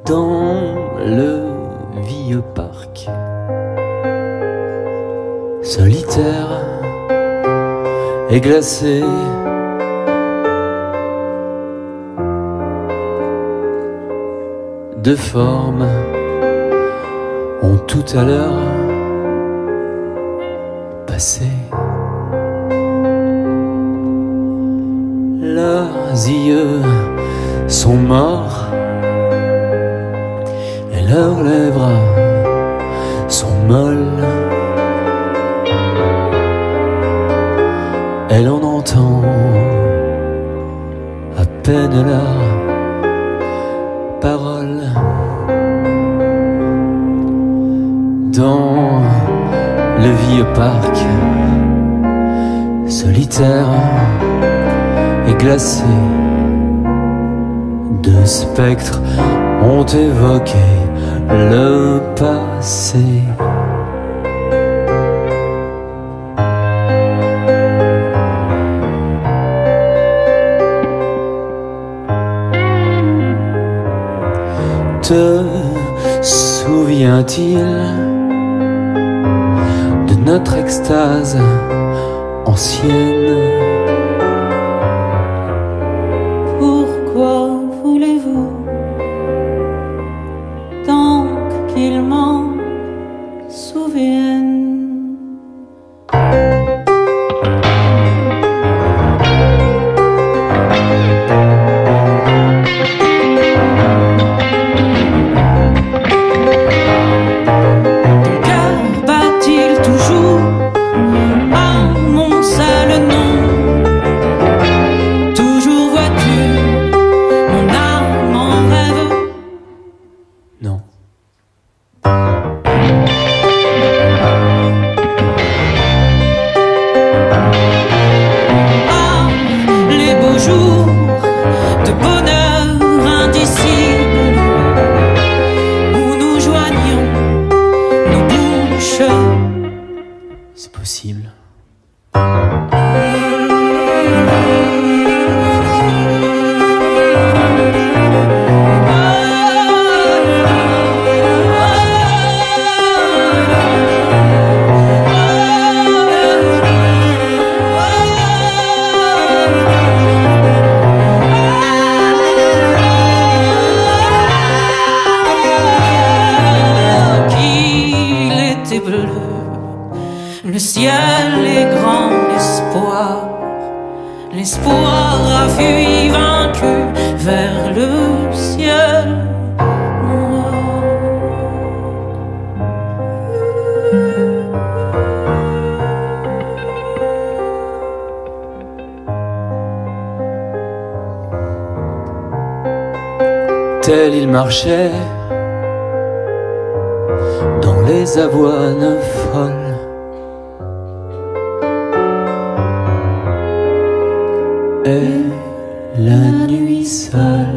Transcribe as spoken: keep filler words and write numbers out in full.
dans le vieux parc, solitaire et glacé. Deux formes ont tout à l'heure passé. Leurs yeux sont morts et leurs lèvres sont molles. Elle en entend à peine leurs paroles. Dans le vieux parc, solitaire et glacé, deux spectres ont évoqué le passé. Te souvient-il de notre extase ancienne? Pourquoi voulez-vous tant qu'il m'en souvienne? Non. Ah, les beaux jours de bonheur indicible où nous joignions nos bouches. C'est possible. Bleu, le ciel est grand, l'espoir, l'espoir a fui vaincu vers le ciel noir. Tel il marchait dans les avoines folles, et la nuit seule